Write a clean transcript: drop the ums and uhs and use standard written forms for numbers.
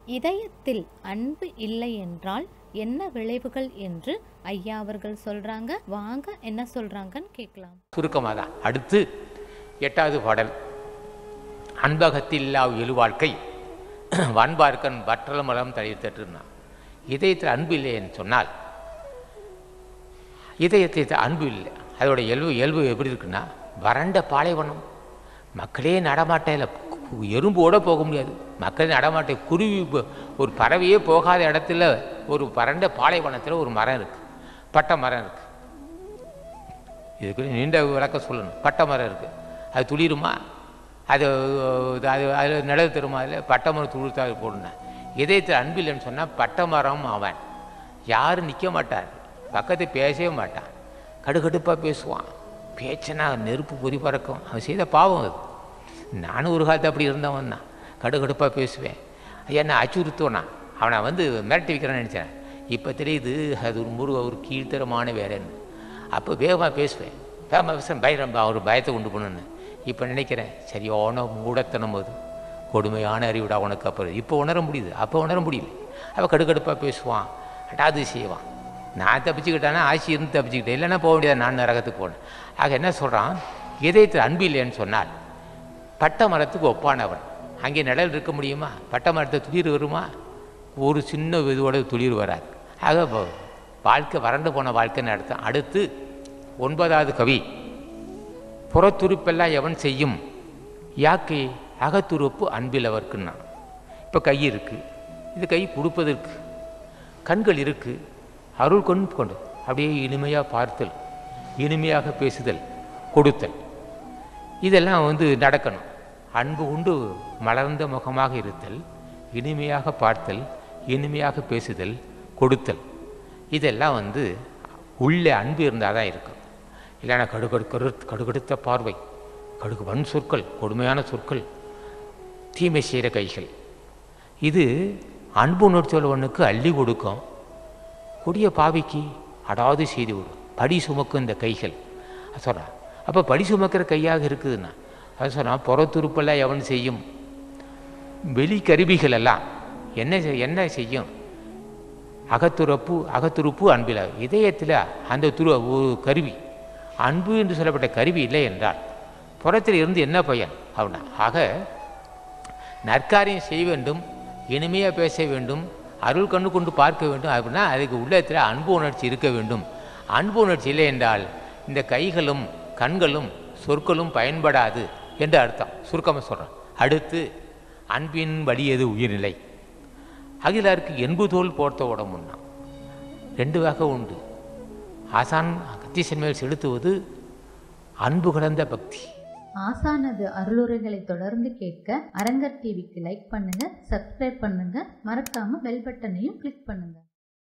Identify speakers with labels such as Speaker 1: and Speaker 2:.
Speaker 1: இதயத்தில் அன்பு இல்லை என்றால் என்ன விளைவுகள் என்று ஐயா அவர்கள் சொல்றாங்க. வாங்க என்ன சொல்றாங்கன்னு கேட்கலாம்.
Speaker 2: சுருக்கமாக தான். அடுத்து 8வது பாடல். அன்பகத்தில்லா எழுவாழ்க்கை வான்பார்க்கன் வற்றல மலம் தழித்தட்டுனா. இதயத்தில் அன்பு இல்லைன்னு சொன்னால், இதயத்தில் அன்பு இல்லை, அதோட இயல்பு எப்படி இருக்குன்னா, வறண்ட பாலைவனம், மக்களே நடமாட்டையில், எறும்போட போக முடியாது, மக்களே நடமாட்டை, குருவி ஒரு பறவையே போகாத இடத்துல ஒரு வறண்ட பாலைவனத்தில் ஒரு மரம் இருக்குது, பட்டை மரம் இருக்குது. இதுக்கு நீண்ட விளக்கம் சொல்லணும். பட்டை மரம் இருக்குது, அது துளிருமா? அது அதில் நிழல் தருமா? அதில் பட்டை மரம் துளிர்த்தா போடணும். இதயத்தில் அன்பு இல்லைன்னு சொன்னால் பட்டை மரம் அவன் யாரும் நிற்க மாட்டார், பக்கத்து பேசவே மாட்டான், கடுகடுப்பாக பேசுவான், பேச்சனா நெருப்பு பொறி பறக்கும். அவன் செய்த பாவம் அது. நானும் ஒரு காலத்து அப்படி இருந்தவன் தான், கடுகடுப்பாக பேசுவேன், என்ன அச்சுறுத்துவனா, அவனை மிரட்டி வைக்கிறான்னு நினச்சேன். இப்போ தெரியுது அது ஒரு கீழ்த்தரமான வேலைன்னு. அப்போ வேகமாக பேசுவேன், ஒரு பயத்தை கொண்டு போகணுன்னு. இப்போ நினைக்கிறேன், சரியான மூடத்தனம், அது கொடுமையான அறிவிடா உனக்கு. அப்புறம் இப்போ உணர முடியுது, அப்போ உணர முடியல. அவள் கடுகடுப்பாக பேசுவான், அடாது செய்வான். நான் தப்பிச்சுக்கிட்டானா ஆட்சி இருந்து தப்பிச்சுக்கிட்டேன், இல்லைன்னா போக முடியாது, நான் நரகத்துக்கு போனேன். ஆக என்ன சொல்கிறான், இதயத்தில் அன்பு இல்லைன்னு சொன்னால் பட்டை மரத்துக்கு ஒப்பானவன். அங்கே நிழல் இருக்க முடியுமா? பட்டை மரத்தை துளிர் வருமா? ஒரு சின்ன இதுவோட துளிர் வராது. ஆக வாழ்க்கை வறண்டு போன வாழ்க்கைன்னு அர்த்தம். அடுத்து 9வது கவி. புறத்துறுப்பெல்லாம் எவன் செய்யும் யாக்கை அகத்துறுப்பு அன்பிலவர்க்குன்னா. இப்போ கை இருக்குது, இது கை கொடுப்பதற்கு, கண்கள் இருக்குது, அருள் கொண்டு அப்படியே இனிமையாக பார்த்தல், இனிமையாக பேசுதல், கொடுத்தல், இதெல்லாம் நடக்கணும். அன்பு கொண்டு மலர்ந்த முகமாக இருத்தல், இனிமையாக பார்த்தல், இனிமையாக பேசுதல், கொடுத்தல், இதெல்லாம் உள்ளே அன்பு இருந்தால் தான் இருக்கும். இல்லைன்னா கடுகடுத்த பார்வை, வன் சொற்கள், கொடுமையான சொற்கள், தீமை செய்கிற கைகள், இது அன்பு உணர்ச்சியுள்ளவனுக்கு அள்ளி கொடுக்கும், கொடிய பாவிக்கு அடாது செய்து விடும். படி சுமக்கும் இந்த கைகள் சொல்கிறான். அப்போ படி சுமக்கிற கையாக இருக்குதுன்னா அது சொன்னால் புறத்துறுப்பெல்லாம் எவன் செய்யும், வெளி கருவிகள் எல்லாம் என்ன செய்யும், அகத்துறுப்பு அன்பில். இதயத்தில் அந்த ஒரு கருவி, அன்பு என்று சொல்லப்பட்ட கருவி இல்லை என்றால் புறத்தில் இருந்து என்ன பயன் அப்படின்னா. ஆக நற்காரியம் செய்ய வேண்டும், இனிமையாக பேச வேண்டும், அருள் கண்ணு கொண்டு பார்க்க வேண்டும். அப்படின்னா அதுக்கு உள்ளத்தில் அன்பு உணர்ச்சி இருக்க வேண்டும். அன்பு உணர்ச்சி இல்லை என்றால் இந்த கைகளும் கண்களும் சொற்களும் பயன்படாது என்று அர்த்தம். சுருக்கமாக சொல்கிறேன். அடுத்து அன்பின் வலியது உயிர்நிலை. அகிலாருக்கு என்பு தோல் போர்த்த உடம்புன்னா 2 வகை உண்டு. ஆசான் கத்தீசன் மேல் செலுத்துவது அன்பு கலந்த பக்தி.
Speaker 1: ஆசானது அருளுரைகளை தொடர்ந்து கேட்க அரங்கர் டிவிக்கு லைக் பண்ணுங்க, சப்ஸ்கிரைப் பண்ணுங்க, மறக்காம பெல் பட்டனையும் கிளிக் பண்ணுங்க.